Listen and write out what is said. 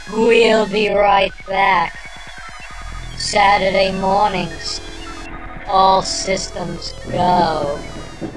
We'll be right back. Saturday mornings, all systems go.